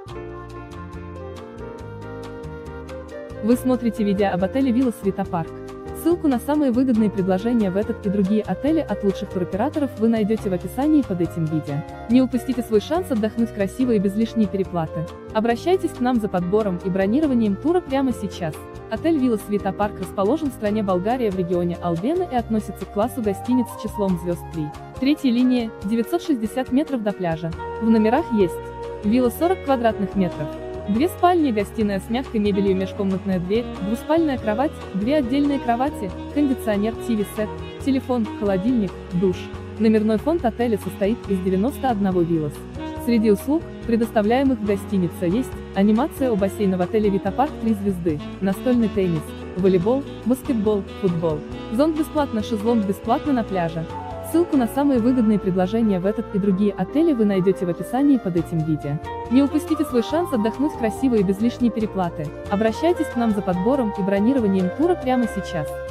Вы смотрите видео об отеле Вилла Свита Парк. Ссылку на самые выгодные предложения в этот и другие отели от лучших туроператоров вы найдете в описании под этим видео. Не упустите свой шанс отдохнуть красиво и без лишней переплаты. Обращайтесь к нам за подбором и бронированием тура прямо сейчас. Отель Вилла Свита Парк расположен в стране Болгария в регионе Албена и относится к классу гостиниц с числом звезд 3. Третья линия, 960 метров до пляжа. В номерах есть вилла 40 квадратных метров. 2 спальни, гостиная с мягкой мебелью, межкомнатная дверь, двуспальная кровать, 2 отдельные кровати, кондиционер, ТВ-сет, телефон, холодильник, душ. Номерной фонд отеля состоит из 91 виллас. Среди услуг, предоставляемых в гостинице, есть анимация у бассейна в отеле Вита Парк 3 звезды, настольный теннис, волейбол, баскетбол, футбол. Зонт бесплатно, шезлонг бесплатно на пляже. Ссылку на самые выгодные предложения в этот и другие отели вы найдете в описании под этим видео. Не упустите свой шанс отдохнуть красиво и без лишней переплаты. Обращайтесь к нам за подбором и бронированием тура прямо сейчас.